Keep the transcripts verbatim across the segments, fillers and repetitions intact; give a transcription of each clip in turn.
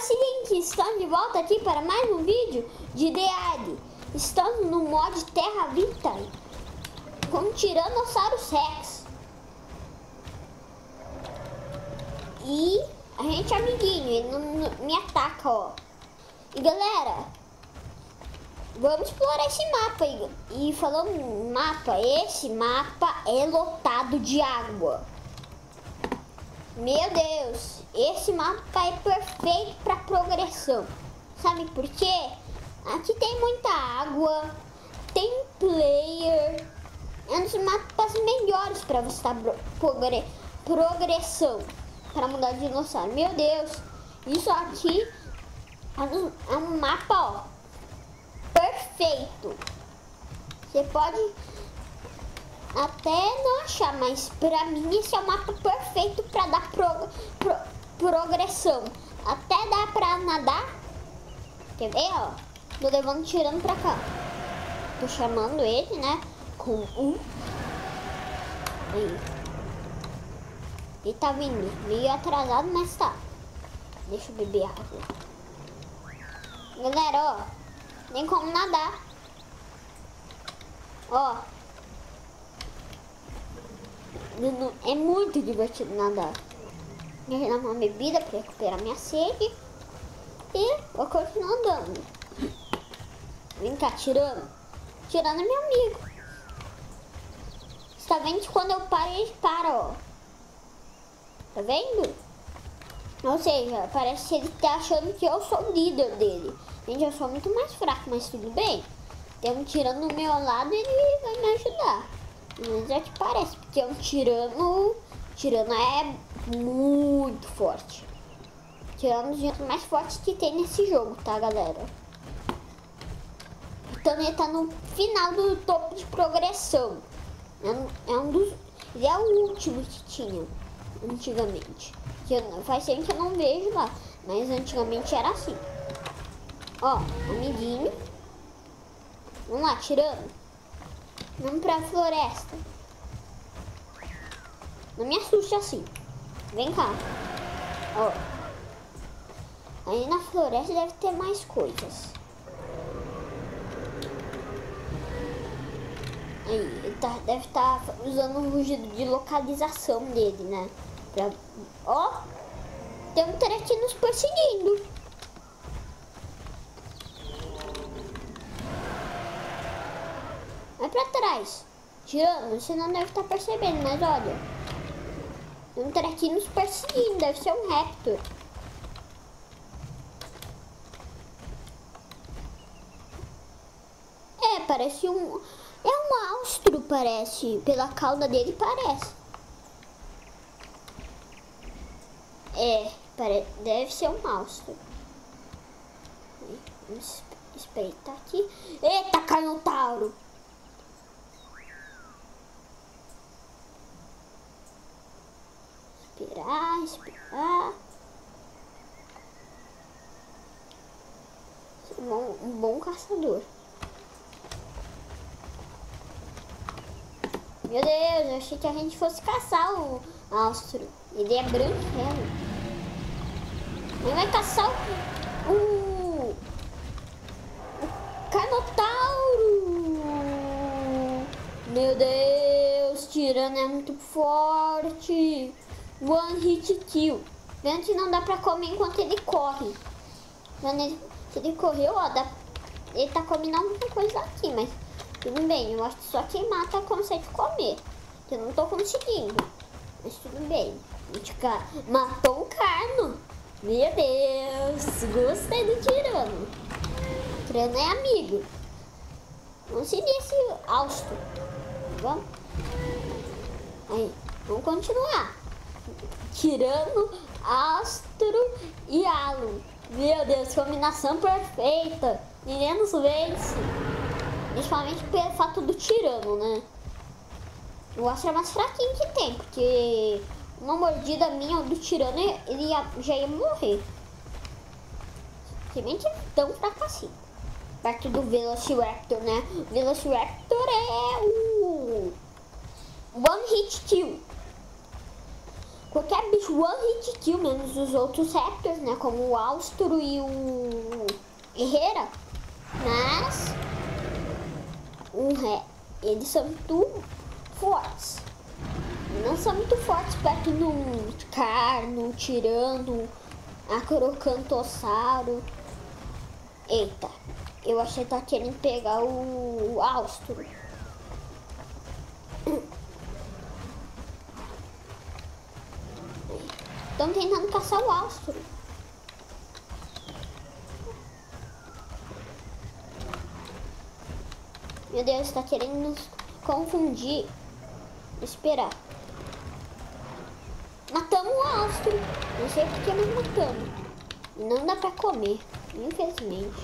seguinte, estamos de volta aqui para mais um vídeo de The Age. Estamos no mod Terra Vita com o Tyrannosaurus Rex. E a gente é amiguinho, ele não, não me ataca, ó. E galera, vamos explorar esse mapa aí. E falando em mapa, esse mapa é lotado de água. Meu Deus, esse mapa é perfeito para progressão. Sabe por quê? Aqui tem muita água, tem player. É um dos mapas melhores para você estar progre progressão. Para mudar de dinossauro. Meu Deus, isso aqui é um, é um mapa, ó, perfeito. Você pode até não achar, mas pra mim esse é o mapa perfeito pra dar pro, pro, progressão. Até dá pra nadar. Quer ver, ó? Tô levando, tirando pra cá. Tô chamando ele, né? Com um. Aí. Ele tá vindo. Meio atrasado, mas tá. Deixa eu beber água. Galera, ó. Tem como nadar. Ó. É muito divertido nadar. Vou dar uma bebida para recuperar minha sede. E vou continuar andando. Vem cá, tirando. Tirando é meu amigo. Você tá vendo que quando eu paro, ele para, ó. Tá vendo? Ou seja, parece que ele tá achando que eu sou o líder dele. Gente, eu sou muito mais fraco, mas tudo bem. Tem um tirano do meu lado e ele vai me ajudar. Mas é que parece, porque um tirano, tirano é muito forte. Tirano dos jeitos mais fortes que tem nesse jogo, tá, galera? Então ele tá no final do topo de progressão. É um, é um dos, ele é o último que tinha antigamente. Faz tempo que eu não vejo lá, mas antigamente era assim. Ó, amiguinho. Vamos lá, tirando. Vamos pra floresta. Não me assuste assim. Vem cá. Ó. Aí na floresta deve ter mais coisas. Aí, ele tá, deve estar tá usando o rugido de localização dele, né? Pra... Ó. Tem um treco nos perseguindo. Vai pra trás. Tirando, você não deve estar percebendo, mas olha. Tem um trequinho nos perseguindo, deve ser um Raptor. É, parece um... É um austro, parece. Pela cauda dele, parece. É, pare... deve ser um austro. Vamos espreitar aqui. Eita, Carnotauro! Esperar, esperar. Um bom, um bom caçador. Meu Deus, eu achei que a gente fosse caçar o austro. Ele é branquelo. Ele vai caçar o... O, o Carnotauro. Meu Deus, tirano é muito forte. One hit kill. Vendo que não dá pra comer enquanto ele corre. Vendo ele, se ele correu, ó, dá, ele tá comendo alguma coisa aqui, mas tudo bem. Eu acho que só quem mata consegue comer. Eu não tô conseguindo. Mas tudo bem. A gente matou um carno. Meu Deus, gostei do tirano. O tirano é amigo. Vamos seguir esse austro. Vamos? Aí, vamos continuar. Tirano, astro e halo. Meu Deus, combinação perfeita. Ninguém nos vence. Principalmente pelo fato do tirano, né? O astro é mais fraquinho que tem, porque uma mordida minha do tirano, ele ia, já ia morrer. Se bem que é tão fraco assim. Perto do Velociraptor, né? O Velociraptor é o One Hit Kill. qualquer bicho one hit kill, menos os outros Raptors, né? Como o Austro e o Herrera. Mas um ré, eles são muito fortes. Não são muito fortes perto do Carno, Tirano, Acrocantossauro. Eita, eu achei que tá querendo pegar o Austro. Estão tentando caçar o Austro. Meu Deus, está querendo nos confundir. Esperar. Matamos o Austro. Não sei porque nós matamos. Não dá pra comer, infelizmente.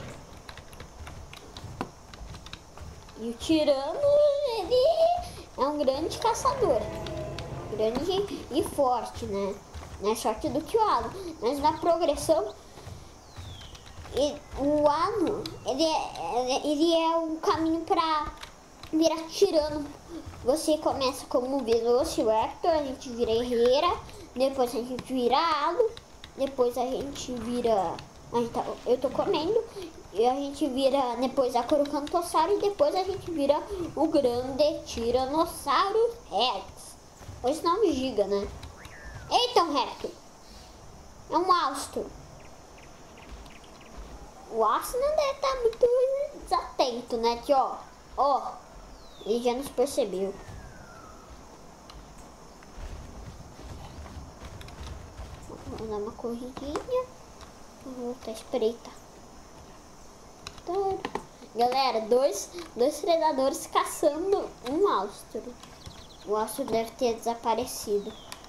E o Tirano, ele é um grande caçador. Grande e forte, né? Mais forte do que o Alo. Mas na progressão, ele, o Alo, ele é, ele é um caminho para virar Tirano. Você começa como Velociraptor, a gente vira Herrera, depois a gente vira Alo, depois a gente vira... A gente tá, eu tô comendo, e a gente vira depois a Acrocantossauro e depois a gente vira o grande Tiranossauro Rex. Esse nome giga, né? Eita, um Raptor. É um Austro. O Austro não deve estar muito desatento, né? Que ó, ó, ele já nos percebeu. Vamos dar uma corridinha. Vou voltar a espreita. Então, galera, dois, dois predadores caçando um Austro. O Austro deve ter desaparecido.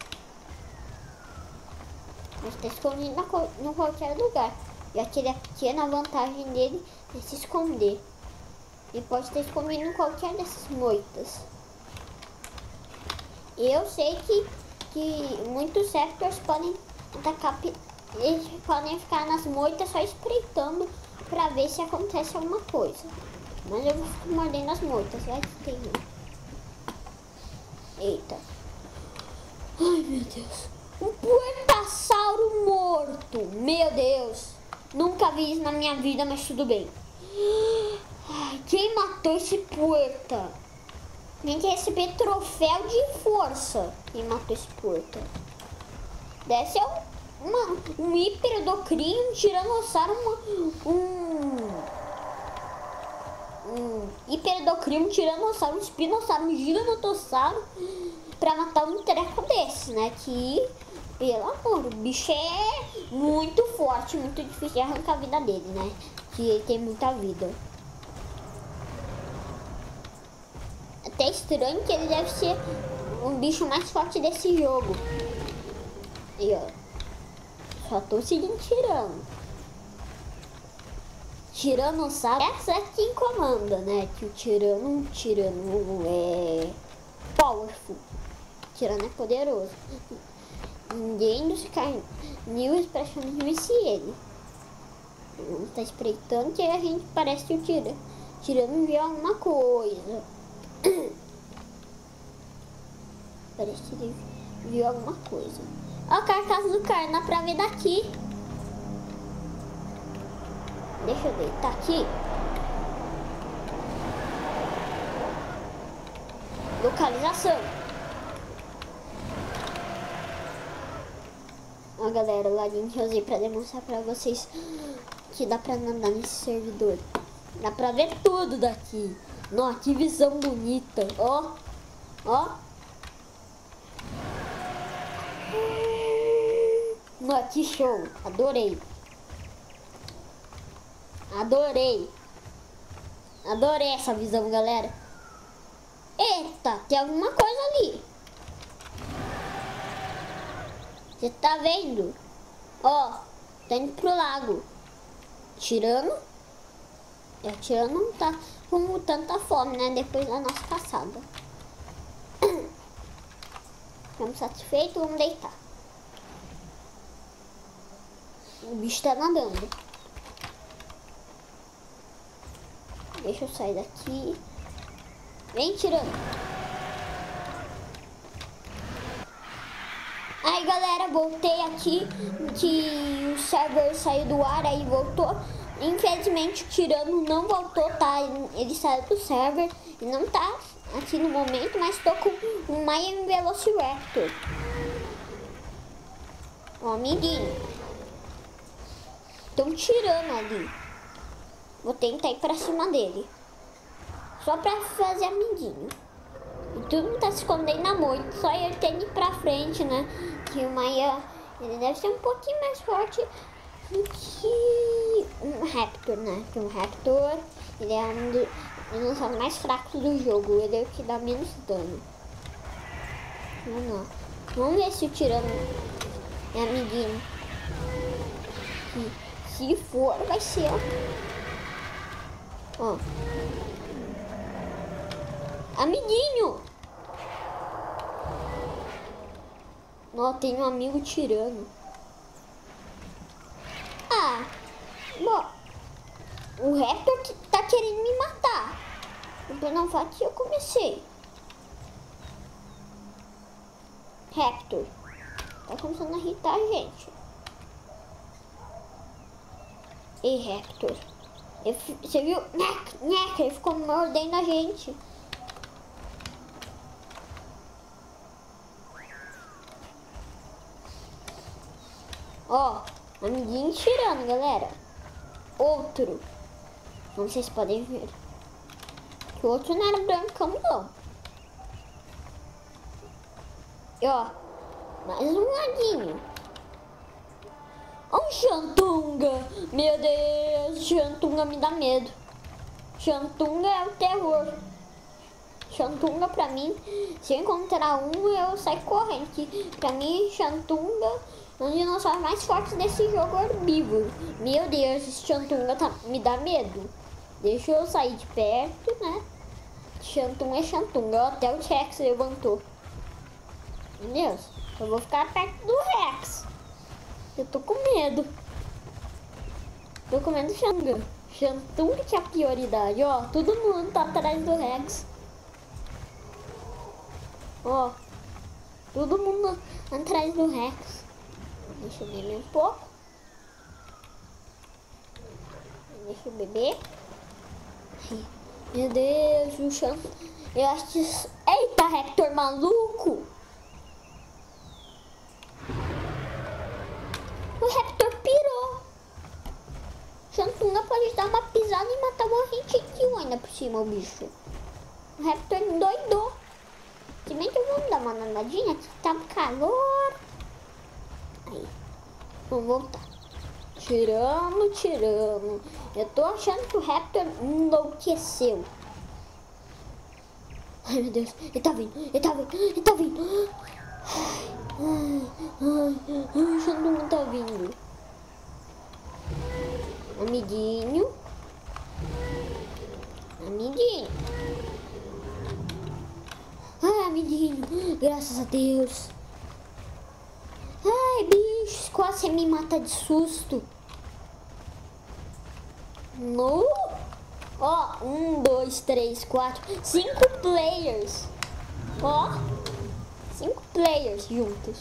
Mas está escondido em qualquer lugar. Já que ele é pequeno, a vantagem dele é se esconder. Ele pode estar escondido em qualquer dessas moitas. Eu sei que, que muitos Raptors podem atacar. Eles podem ficar nas moitas só espreitando para ver se acontece alguma coisa. Mas eu vou ficar mordendo as moitas. Vai que tem um. Eita. Ai, meu Deus. Um puertassauro morto. Meu Deus. Nunca vi isso na minha vida, mas tudo bem. Ai, quem matou esse puerta? Tem que receber troféu de força. Quem matou esse puerta? Deve ser um, uma, um hiperodocrinho, um tiranossauro, uma, um... Um hiperodocrinho, um tiranossauro, um espinossauro, um gigantossauro. Pra matar um treco desse, né? Que, pelo amor, o bicho é muito forte, muito difícil de arrancar a vida dele, né? Que ele tem muita vida. Até estranho que ele deve ser um bicho mais forte desse jogo. E ó, só tô seguindo tirando. Tiranossauro, essa é quem comanda, né? Que o tirano, o tirano é powerful. O tirano é poderoso. Ninguém dos carnívoros praticamente vence ele. Ele tá espreitando que a gente parece que o tirano, tirano vê alguma coisa. Parece que ele viu alguma coisa. Ó, a carcaça do cara, dá pra ver daqui. Deixa eu deitar aqui. Localização. Ó, galera, o ladinho que eu usei pra demonstrar pra vocês que dá pra nadar nesse servidor. Dá pra ver tudo daqui. Nossa, que visão bonita. Ó, ó. Nossa, que show. Adorei. Adorei. Adorei essa visão, galera. Eita, tem alguma coisa ali. Você tá vendo? Ó, tá indo pro lago. Tirando. É, tirando não tá com tanta fome, né? Depois da nossa caçada. Estamos satisfeitos, vamos deitar. O bicho tá nadando. Deixa eu sair daqui. Vem tirando. Ai, galera, voltei aqui, que o server saiu do ar, aí voltou. Infelizmente o Tirano não voltou, tá? Ele saiu do server e não tá aqui no momento, mas tô com o Miami Velociraptor. Ó, amiguinho. Tem um Tirano ali. Vou tentar ir pra cima dele. Só pra fazer amiguinho. E tudo tá se escondendo na moita. Só eu tenho que ir pra frente, né? Que o Maia, ele deve ser um pouquinho mais forte do que um Raptor, né? Que um Raptor, ele é um dos dinossauros mais fracos do jogo. Ele é o que dá menos dano. Vamos lá. Vamos ver se o Tirano é amiguinho. Se, se for, vai ser. Ó. Amiguinho! Ó, tem um amigo Tirano. Ah, bom, o Raptor tá querendo me matar. Então não fala que eu comecei. Raptor tá começando a irritar a gente. Ei, Raptor, você viu? Nhec, nhec, ele ficou mordendo a gente. Ó, amiguinho Tirano, galera. Outro. Como vocês podem ver. Que o outro não era brancão, não. E ó, mais um laguinho. Ó, um Xantunga. Meu Deus, Xantunga me dá medo. Xantunga é o terror. Xantunga pra mim, se eu encontrar um, eu saio correndo. Que pra mim, Xantunga é um dinossauro mais forte desse jogo herbívoro. Meu Deus, esse Xantunga tá, me dá medo. Deixa eu sair de perto, né? Xantunga é Xantunga. Até o Rex levantou. Meu Deus, eu vou ficar perto do Rex. Eu tô com medo. Tô com medo do Xantunga. Xantunga que é a prioridade. Ó, todo mundo tá atrás do Rex. Ó, todo mundo atrás do Rex. Deixa eu beber um pouco. Deixa eu beber. Ai, meu Deus, o chão. Eu acho que... Eita, Raptor maluco! O Raptor pirou. Xantunga pode dar uma pisada e matar uma Hentitio ainda por cima, o bicho. O Raptor doidou. Se bem que vamos dar uma nadadinha, que tá calor. Aí, vamos voltar. Tirando, tirando. Eu tô achando que o Raptor enlouqueceu. Ai, meu Deus. Ele tá vindo, ele tá vindo, ele tá vindo. Ai, ai, ai, ai, o Xantunga tá vindo. Amiguinho. Amiguinho. Ai, amiguinho. Graças a Deus. Ai, bicho, quase você me mata de susto. No. Ó, um, dois, três, quatro, cinco players. Ó, cinco players juntos.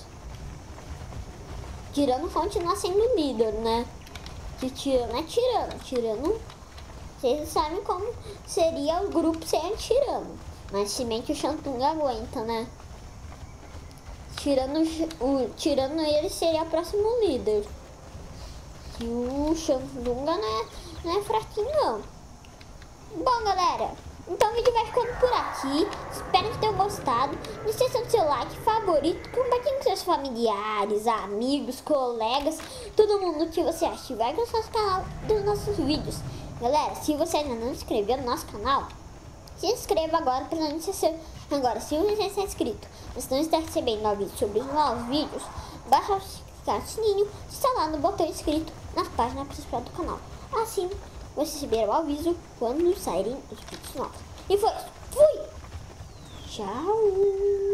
Tirano continua sendo líder, né? Que Tirano é Tirano. Tirano, vocês sabem como seria o grupo sem Tirano. Mas se bem que o Xantunga aguenta, né? Tirando o tirando ele seria o próximo líder. E o Xantunga não é, não é fraquinho, não. Bom, galera, então o vídeo vai ficando por aqui. Espero que tenham gostado. Não esqueça do seu like, favorito, compartilhe com seus familiares, amigos, colegas, todo mundo que você acha que vai gostar do canal, dos nossos vídeos. Galera, se você ainda não se inscreveu no nosso canal, se inscreva agora para não esquecer. Agora, se você está inscrito, você não está recebendo aviso sobre os novos vídeos, basta clicar no sininho, instalar no botão inscrito na página principal do canal. Assim, você receberá o aviso quando saírem os vídeos novos. E foi isso. Fui! Tchau!